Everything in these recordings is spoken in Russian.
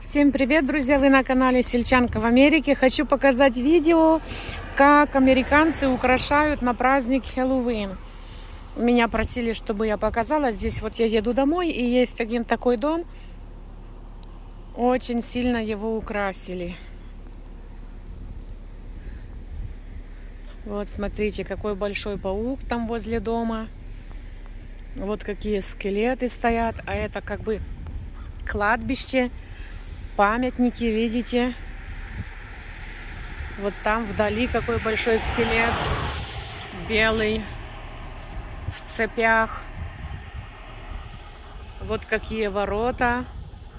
Всем привет, друзья! Вы на канале Сельчанка в Америке. Хочу показать видео, как американцы украшают на праздник Хэллоуин. Меня просили, чтобы я показала. Здесь вот я еду домой, и есть один такой дом. Очень сильно его украсили. Вот смотрите, какой большой паук там возле дома. Вот какие скелеты стоят. А это как бы кладбище. Памятники, видите? Вот там вдали какой большой скелет. Белый. В цепях. Вот какие ворота.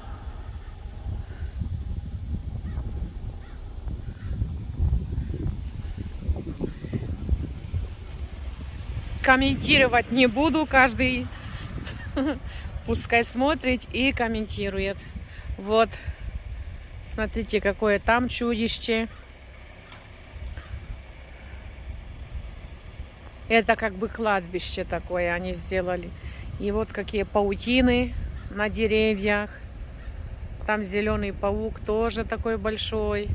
Комментировать не буду. Каждый пускай смотрит и комментирует. Вот. Смотрите, какое там чудище. Это как бы кладбище такое они сделали. И вот какие паутины на деревьях. Там зеленый паук тоже такой большой.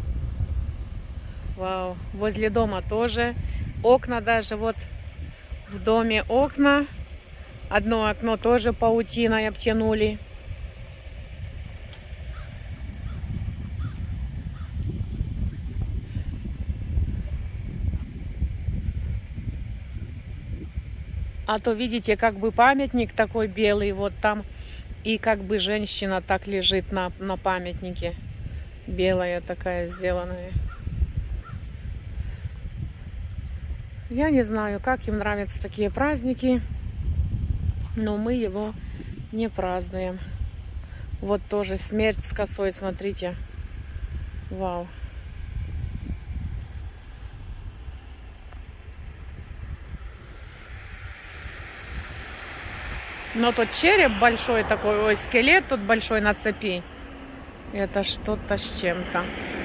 Вау. Возле дома тоже. Окна даже вот в доме окна. Одно окно тоже паутиной обтянули. А то, видите, как бы памятник такой белый, вот там, и как бы женщина так лежит на памятнике. Белая такая сделанная. Я не знаю, как им нравятся такие праздники, но мы его не празднуем. Вот тоже смерть с косой, смотрите. Вау. Но тот череп большой такой, ой, скелет тут большой на цепи. Это что-то с чем-то.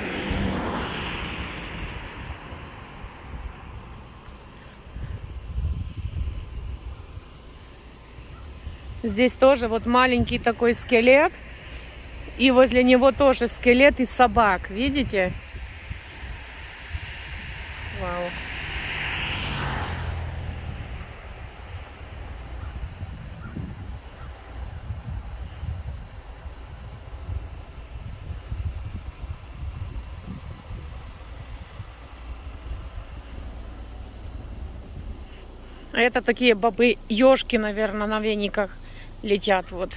Здесь тоже вот маленький такой скелет. И возле него тоже скелет из собак. Видите? Вау. А это такие бобы-ежки, наверное, на вениках летят. Вот.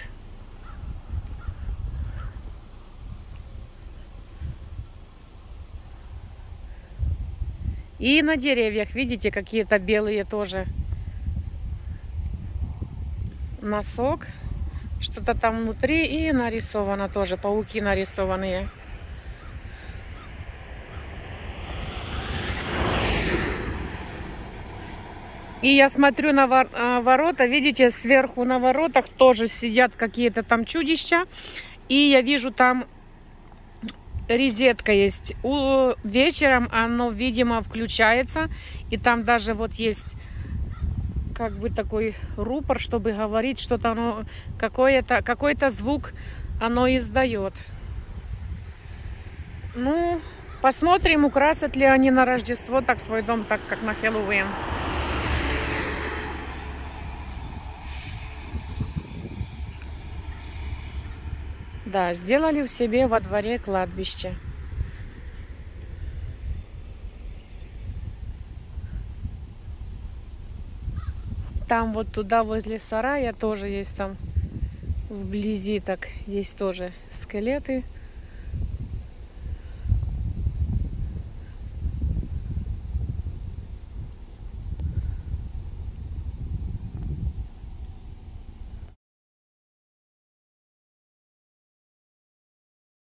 И на деревьях, видите, какие-то белые тоже. Носок. Что-то там внутри. И нарисовано тоже. Пауки нарисованные. И я смотрю на ворота, видите, сверху на воротах тоже сидят какие-то там чудища. И я вижу, там розетка есть. Вечером оно, видимо, включается. И там даже вот есть как бы такой рупор, чтобы говорить, что-то оно, какой-то звук оно издает. Ну, посмотрим, украсят ли они на Рождество так свой дом, так как на Хэллоуин. Да, сделали в себе во дворе кладбище. Там вот туда возле сарая тоже есть там вблизи, так есть тоже скелеты.